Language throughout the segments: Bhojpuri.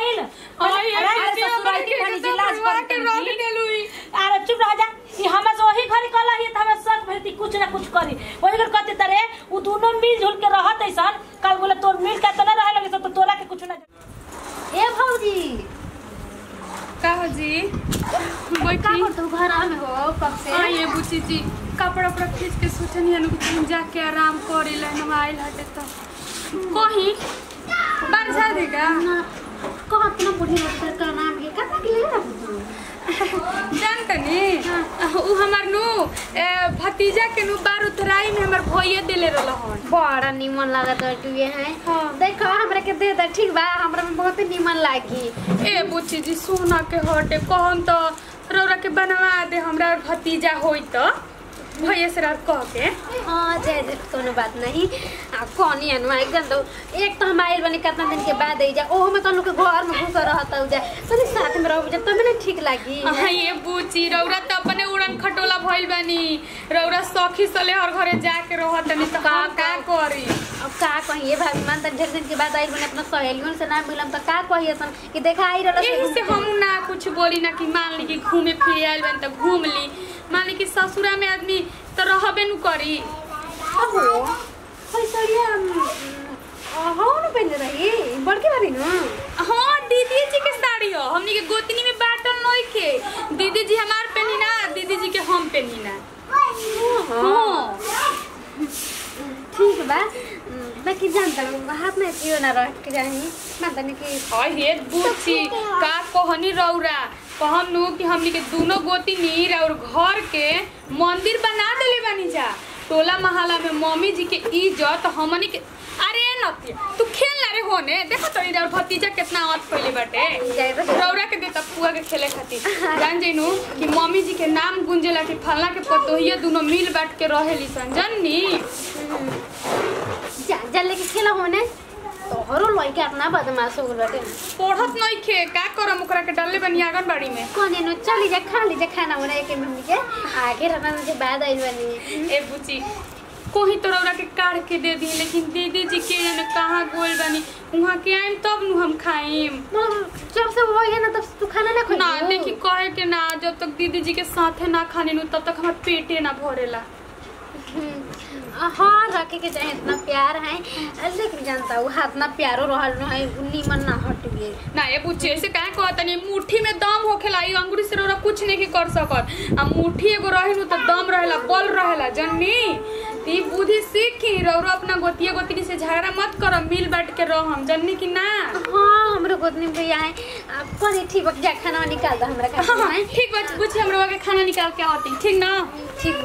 भइल अरे चुप रह जा ई हमरा से वही घरी कहला ही त हमरा शक भरती कुछ ना कुछ करी ओही घर कहते तरे उ दोनों मिल जुल के रहत ऐसन कल बोले तोर मिल के त ना रहे लगे तो तोरा के कुछ ना ए भौजी का हो जी बैठी का कर तू घर में हो कब से हां ये बुची जी कपड़ा पर खींच के सोचनी है कि जाके आराम करे ले नवाइल हटे तो कहीं बरसा देगा ना कहां इतना बुढ़ी डॉक्टर का नाम है कतना के ले ना जानतनी उ हमर नु भतीजा के नु बार उतराई में हमर भइए देले रहल हन बड़ा निमन लागत है हैं देखो हमरा के दे दे ठीक बा हमरा में बहुत निमन लागी ए बुची जी सोना के हटे कहन तो रौरा के बनवा दे हमरा भतीजा होई तो भैया से रात कह के हां जय जय कोनो बात नहीं कोनी अनवा एकदम तो एक तो हम आइल बनी कितना दिन के बाद आई जा ओहो में तो लोग के घर में घुस रहता हो जा तनी साथ में रहू जा तब ना ठीक लागी हां ये बुची रौरा त अपने उड़न खटोला भइल बनी रौरा सखी सले हर घरे जाके रहत नहीं तो का करी अब का कहिए भाभी मान त ढेर दिन के बाद आइल बनी अपना सहेलियों से ना मिलम त का कहिए सन कि देखा आई रहल यही से हम ना कुछ बोली ना कि मान ली कि घूमे फिरे आइल बन त घूम ली मान ली कि ससुरा में आदमी तो रहबे नु करी अहो पैसरिया हां न पहन रही बड़की भाभी न हां दीदी जी के साड़ी हो हमनी के गोतनी में बाटल नई के दीदी जी हमार पहनी ना दीदी जी के हम पहनी ना हां ठीक बा बाकी जानता हाथ में पियो ना रख के जाही मानता कि हाय हे बुची का कहनी रौरा कहम नु कि हमनी के दोनों गोतनी और घर के मंदिर बना देले बानी जा टोला मोहल्ला में मम्मी जी के इज्जत हमनी के अरे नती तू खेल ना रे होने देखो तो इधर भतीजा कितना आवत पहले बाटे रौरा के देता पुआ के खेले खातिर जान जइनु कि मम्मी जी के नाम गुंजेला कि फलना के पतोहिया दोनों मिल बांट के रहेली सन जाननी जा जल्दी के खेला होने तोहरो लइका अपना बदमाश हो बाटे पढ़त नहीं खे का करम ओकरा के डालले बनी आंगनबाड़ी में कोने नो चली जा खा ली जा खाना बनाए के मम्मी के आगे रहना मुझे बाद आइल बनी ए बुची कोही तो रौरा के काट के दे दी लेकिन दीदी जी के ने कहां गोल बनी वहां के आइम तब नु हम खाइम जब से वो है ना तब तू खाना ना खाई ना देखी कहे के ना जब तक दीदी जी के साथे ना खानी नु तब तक हमर पेटे ना भरेला हाँ रखे के चाहे इतना प्यार है लेकिन जानता हूँ हाथ ना प्यारो रहल है नीमन ना हटिए ना ये बुच्चे से काहे कहत नहीं मुट्ठी में दम होखेला ई अंगुरी से रौरा कुछ नहीं कर सकत आ मुट्ठी एगो रहिनु त दम रहेला बल रहेला जन्नी ती बुद्धि सीखी रौरा अपना गोतिया गोतनी से झगड़ा मत कर मिल बांट के रह हम जन्नी की ना हां हमरो गोतनी भैया है पर ठीक वक्त जा खाना निकाल द हमरा का ठीक बात बुच्चे हमरा के खाना निकाल के आती ठीक ना ठीक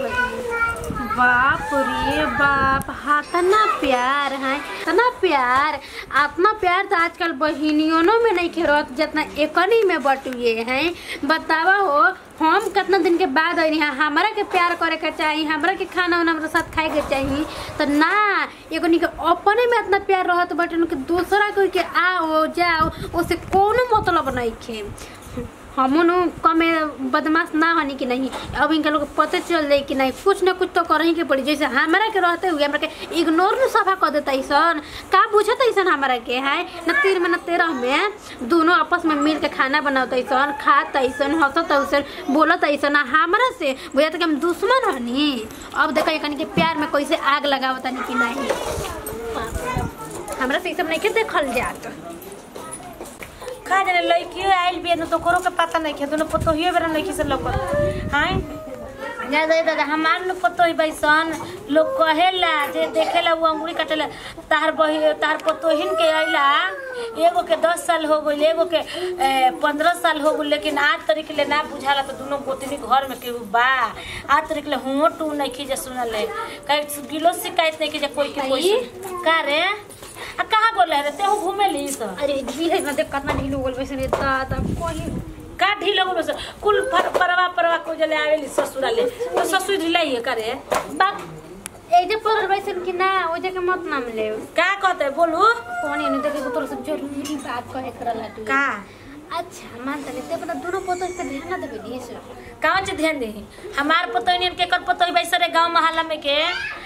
बाप रे बाप हाथना प्यार है तना प्यार आत्मा प्यार तो आजकल बहिनियों में नहीं खेरत जितना एकनी में बटुए हैं बतावा हो हम कितना दिन के बाद आई हैं हमारा के प्यार करे के चाहिए हमरा के खाना वाना हमरा साथ खाए के चाहिए तो ना एगो के अपने में इतना प्यार रहत बटन के दूसरा कोई के आओ जाओ उससे कोनो मतलब नहीं खे हमनो कमे बदमाश ना होनी कि नहीं अब इनका लोग पता चल जाए कि नहीं कुछ ना कुछ तो करही के पड़ी जैसे हमारा के रहते हुए हमरा के इग्नोर न सफा कर देता ऐसन का बुझत ऐसन हमारा के है न 3 में न 13 में दोनों आपस में मिल के खाना बनाते ऐसन खात ऐसन हंसत ऐसन बोलत ऐसन हमारा से बुझा कि हम दुश्मन हनी अब देखा कनी के प्यार में कैसे आग लगावता नहीं कि नहीं हमरा से सब नहीं के देखल जात खा जाने लड़की आइल भी न तो करो के पता नहीं के दोनों पतोहिए बेरा लड़की से लोग हां ज्यादा दादा हमार लोग पतोही बैसन लोग कहेला जे देखेला वो अंगुरी काटेला तार पतोहिन के आइला एगो के 10 साल हो गइल एगो के 15 साल हो गइल लेकिन आज तरीके ले ना बुझाला तो दोनों गोतनी घर में केहू बा आज तरीके ले हुओ टू नहीं की जे सुनले कई गिलो शिकायत नहीं की जे कोई के कोई का रे आ कहां बोले रे ते घूमे ली सब अरे ढील है ना देख कितना ढील हो गइल वैसे रे दादा कोई का ढील हो गइल कुल परवा को जले आवेली ससुराले तो ससुर ढिलाई है करे बाप ए जे पर वैसे कि ना ओ जे के मत नाम ले का कहते बोलू कोनी ने देखे तोर सब जरूरी बात कहे करला तू का अच्छा मान तले ते अपना दोनों पोतो पे ध्यान ना देबे दी से कावन से ध्यान दे हमार पतोहिन के कर पतोही बैसरे गांव मोहल्ला में के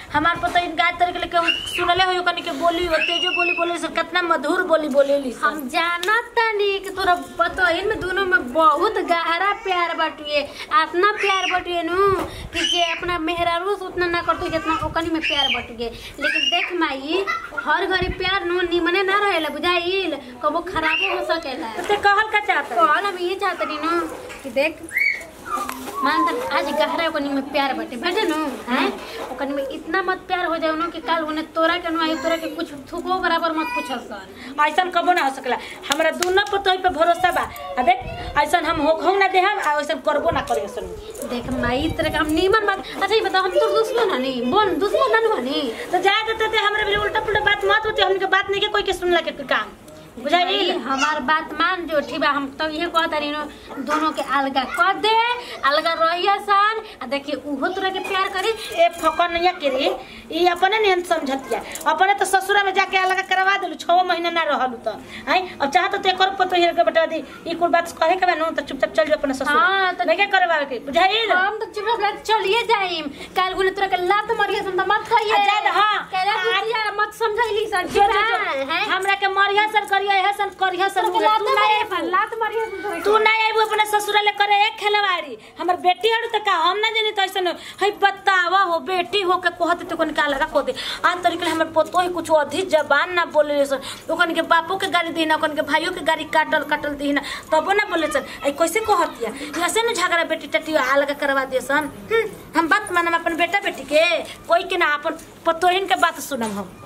हमार पता इन गाय तरह के लेके सुनले हो कनी के बोली हो तेजो बोली बोले से कितना मधुर बोली बोलेली हम जानत तानी कि तोरा बतइन में दोनों में बहुत गहरा प्यार बाटुए, अपना प्यार बाटुए नु कि जे अपना मेहरारू से उतना ना करतो जितना ओकनी में प्यार बाटुए। लेकिन देख माई हर घड़ी प्यार नु निमने ना रहेला बुझाइल, कबो खराबो हो सकेला। ते कहल का चाहत कहल हम ये चाहतनी नु कि देख मान आज गहरा ओकनी में प्यार बाटे बाटे नु हैं, ओकनी में इतना मत प्यार हो जाओ नु कि काल उन्हें तोरा के नु आई तोरा के कुछ थुको बराबर मत पूछस कर। ऐसन कबो ना हो सकला, हमरा दोनों पतोही पे भरोसा बा। आ देख ऐसन हम होखौ ना देहम आ ऐसन करबो ना करे ऐसन। देख माई तेरे का हम नीमन बात अच्छा ही बता, हम तो दुश्मन हनी बोल दुश्मन ना हनी तो जाए देते हमरा भी उल्टा पुल्टा बात मत होती, हमनी के बात नहीं के कोई के सुनला के काम बुझाई। हमार बात मान जो ठीक बा, हम तब ये कहता रही दोनों के अलगा कर दे, अलगा रहिया सन आ देखिए उहो तोरा के प्यार करी। ए फकन नहीं करी ई अपने नहीं समझतिया, अपने तो ससुरा में जाके अलग करवा देलु 6 महीना ना रहलु त आई। अब चाहत तो एकर पतो हिर के बता दी ई कुल बात कहे के न तो चुपचाप चल जो अपने ससुर। हां तो नहीं के करवावे के बुझाई। हम तो चुपचाप चलिए जाइम, काल गुने तोरा के लात मारिया सन त मत कहिए जा। हां कहला बुझिया मत समझैली सर जो हमरा के मारिया सर करिया है सन करिया सर तू लात मारिया तू नहीं आइबू अपने ससुरा ले करे एक खेलवाड़ी हमर बेटी हरु त का हम ना जानी त ऐसन है बतावा हो बेटी हो के कहत त कोन का लगा को दे आ तरीके हमर पोतो ही कुछ अधिक जबान ना बोले सन, ओकन के बापो के गाड़ी देना ओकन के भाइयों के गाड़ी काटल दीना तबो ना बोले सन। ए कैसे कहतिया ऐसे न झगड़ा बेटी टटी अलग करवा दे सन। हम बात मानम अपन बेटा बेटी के कोई के ना अपन पतोहिन के बात सुनम। हम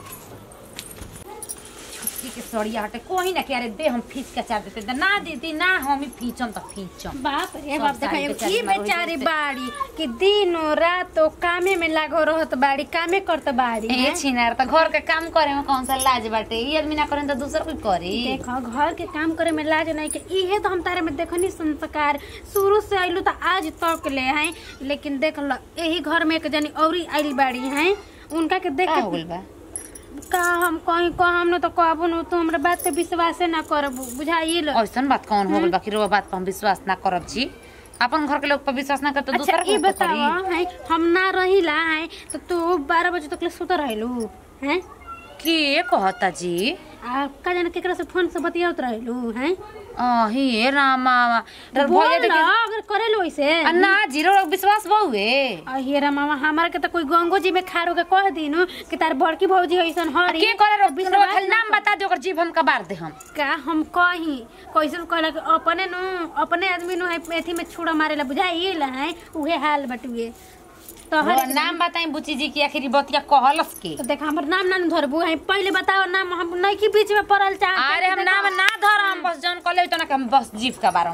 के सड़िया हटे कोई ना के दे हम फीस के चार देते ना दीदी ना हम फीचम त फीचम। बाप रे बाप देखा की बेचारी बाड़ी कि दिनो रात कामे में लागो रहत बाड़ी, कामे करत बाड़ी। ए छिनार त घर के काम करे में कौन सा लाज बाटे, ई आदमी ना करे त दूसरा कोई करी। देखो घर के काम करे में लाज नहीं के इहे तो हम तारे में देखनी संस्कार शुरू से आइलू त आज तक ले हैं। लेकिन देख ल यही घर में एक जनी औरी आइल बाड़ी हैं, उनका के देख का होल बा का हम कहीं को हम न तो कहबो न तो हमरा बात पे विश्वास ना करब बुझाइल। ऐसन बात कौन हो गइल बा कि रो बात पे हम विश्वास ना करब जी, अपन घर के लोग पे विश्वास ना कर तो दूसरा के बताओ है हम ना रहिला है तो तू 12 बजे तक ले सुत रहलू हैं के कहता जी आ का जाने केकरा से फोन से बतियात रहलू हैं। हे रामा डर भइले बोल अगर करेलो ऐसे ना जीरो विश्वास बहुए। हे रामा हमारा के त कोई गंगो जी में खारो के कह दिनु कि तार बड़की भौजी ऐसन हरी के करे रो नाम बता दे ओकर जीव हम का बार दे हम का हम कही कैसे कहला कि अपने नु अपने आदमी नु एथी में छुड़ा मारेला बुझाइल है उहे हाल बटुए। तो नाम बताई बुची जी की आखिरी बतिया कहलस के तो देख हमर नाम ना धरबू है पहले बताओ नाम हम नहीं की बीच में पड़ल चाह। अरे हम नाम ना धरम बस जन कले तो ना हम बस जीव का बारम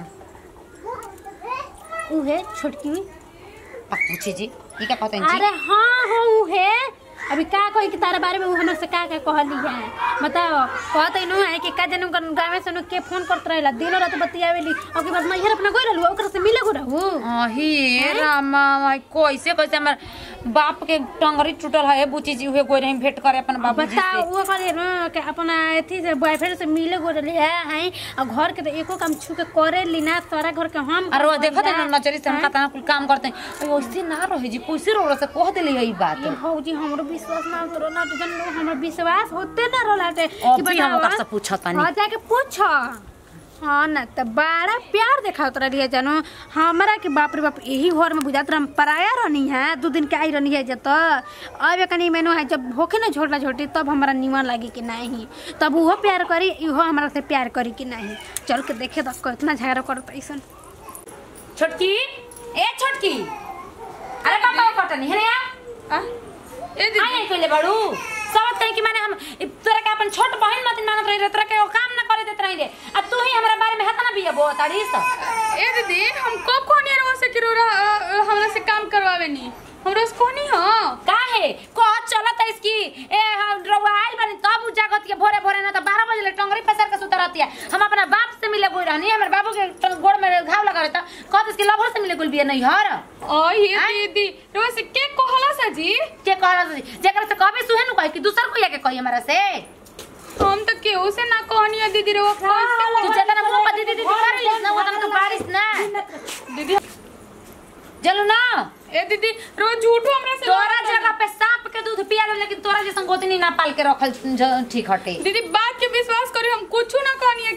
उहे छोटकी बुची जी ई का कहते जी। अरे हां हो उहे अभी का कोई के तारे बारे में हमरा से का कहली है बताओ कहते नु है कि का जनम गांव से नु के फोन करत रहला दिन रात बतियावेली और के बाद मैहर अपना गइल रहू ओकरा से मिले गो रहू। हे रामा भाई कैसे कैसे हमर बाप के टंगरी टूटल है बुची जी हुए गोई रही भेंट करे अपन बाबूजी से बताओ वो कहले न के अपना एथी से बॉयफ्रेंड से मिले गो रहले है और घर के तो एको काम छु के करे लीना सारा घर के हम अरे वो देखो त नचरी से हम कतना कुल काम करते हैं ओइसे ना रहे जी कैसे रो से कह देली यही बात भौजी हमरो विश्वास ना करो ना तो जन हमर विश्वास होते ना रहलाटे कि बताओ हम ओकरा से पूछत नहीं हां जाके पूछ। हाँ ना तो बड़ा प्यार देखात रही जानो हमारा के बाप रे बाप यही घर में बुझात हम पराया रहनी है 2 दिन के आई रहनी है जत अब कनी मेनू है जब होके ना छोटा छोटी तब हमारा निमन लगी कि नहीं तब वो प्यार करी इहो हमारा से प्यार करी कि नहीं। चल के देखे तो कितना झगड़ा करत ऐसन। छोटकी ए छोटकी अरे पापा कटनी है आ ए दीदी आई कइले बड़ू सब कहीं कि माने हम तोरा के अपन छोट बहन मत मानत रही तोरा के काम ना करे देत रही रे आ तू ही हमरा बारे में हत ना बिया बो ताड़ी स। ए दीदी हम कब कोनी रो से कि हमरा से काम करवावे नी हमरा से कोनी हां काहे को चलत है इसकी ए हम रवाइल बनी तब उ जागत के भोरे भोरे ना तो 12 बजे ले टंगरी पसर के सुतर रहती है। हम अपना बाप से मिले गोई रहनी हमर बाबू के गोड़ में घाव लगा रहता कहत इसकी लभर से मिले गोल बिया नहीं हर ओ ये दीदी रो से के कहला सा जी के कहला सा जी जेकर से कभी सुहे न कहि कि दूसर को या के कहि हमरा से हम तो केहू से ना कहनी है दीदी रो तू जतना मुंह पर दीदी दीदी कर ली ना वो तन तो बारिश ना दीदी चलो ना ए दीदी रोज झूठो हमरा से तोरा जगह पे सांप के दूध पिया लेकिन तोरा जैसन गोतनी ना पाल के रखल ठीक हटे। दीदी बात के विश्वास करी हम कुछ ना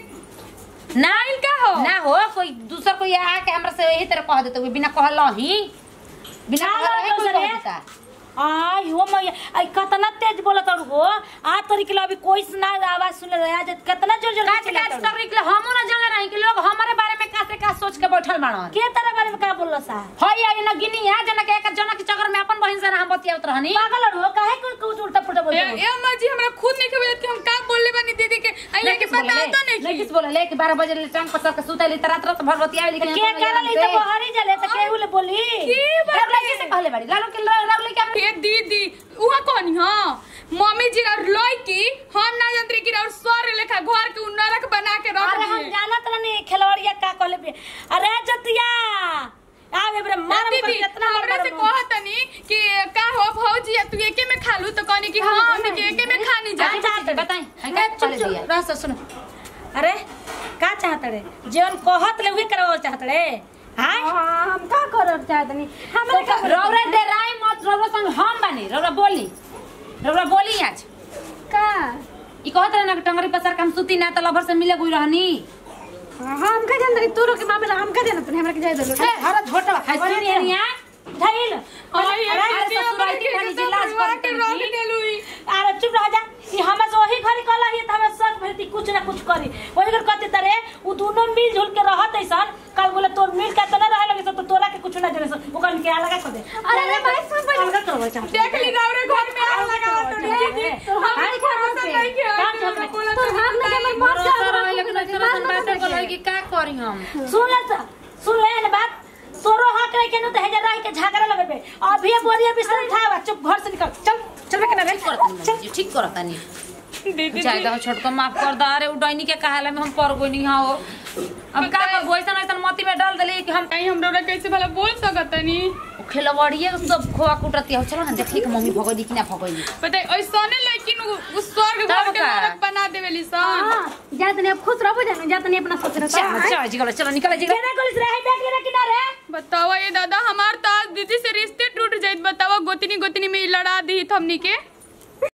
कहनी ना का हो ना हो कोई दूसर कोई आके हमरा से यही तरह कह देते बिना कहला ही बिना कहला कोई कह देता। आई हो मैया आई कितना तेज बोलत हो आ तोरी के अभी कोई सुना आवाज सुन ले आज कितना जोर जोर काट काट कर के हमो ना जाने रही कि लोग हमारे बारे में कासे का सोच के बैठल बाड़न के तरह बारे में का बोललो सा हई आई ना गिनी है जना के एक जना के चक्कर में अपन बहन से हम बतियावत रहनी पागल हो काहे को उल्टा पुल्टा बोल ए अम्मा जी हमरा खुद नहीं खबर कि हम का बोलले बानी दीदी के आई के पता तो नहीं किस बोले ले कि 12 बजे ले टांग पसर के सुतैली रात रात भर बतियावली के करल ई तो बहरी जले त केहू ले बोली की बात कैसे कहले बाड़ी लालो के राउले के ए दीदी उहा कहनी हां मम्मी जी और लड़की हम ना जानते कि और स्वर लेखा घर के नरक बना के रख अरे हम जानत नहीं खिलवाड़िया का कहले अरे जतिया आवे बरे मारम पर कितना हमरा से कहतनी कि का हो भौजी तू एके में खा लू तो कहनी कि हां हम एके में खानी जा बताई का चले दिया रस सुनो अरे का चाहत रे जीवन कहत ले उहे करवा चाहत रे हां हम का करब चाहतनी हमरा रौरा डराई मत रौरा संग हम बानी रौरा बोली आज का ई कहत रहे ना कि टंगरी पसर के हम सुती ना त लभर से मिले गुई रहनी हम का जानत तोरो के मामला हम का जानत हमरा के जाय दलो हरा झोटा खाई सुनी हनिया धइल अरे ससुराइती खानी जे लाज करते रख देलुई अरे चुप रह जा ई हमरा से वही घरी कहला ही त हमरा शक भरती कुछ ना कुछ करी वही घर कहते तरे उ दोनों मिल जुल के रहत ऐसन कल बोले तोर मिल के त ना रहे लगे तो तोरा के कुछ ना जने ओकन के लगा कर दे अरे भाई सब अलग करवा चाह देख ली रावरे घर में आग लगा तो दीदी हमारे घर में सब नहीं किया काम झगड़ा तोर हाथ में हमर मर जा लेकिन ऐसा बात कर कि का करी हम सुन ले ना बात तोरो हक रहे के न त हेजा रह के झगड़ा लगबे अभी बोरिया बिस्तर उठावा चुप घर से निकल चल के ना रे ठीक करता नहीं दीदी चाहे तो छोटको माफ कर दा अरे उडैनी के कहाला में हम पर गोई नहीं हां अब का कर गोइसन ऐसन मती में डाल देली कि हम कहीं हमरा कैसे भला बोल सकतनी खेलवाड़िए सब खोआ कुटती हो चलो ना देखी कि मम्मी भगोली कि ना भगोली पता है ऐसने लेकिन उस स्वर्ग घर के नरक बना देवेली सन हां जातनी अब खुश रहबो जाने जातनी अपना सोच रहा चलो निकल जी केना गोलिस रहे बैठ के किनारे बताओ ये दादा हमार ताज दीदी से रिश्ते टूट जाइत बताओ गोतनी में लड़ा दी हमनी के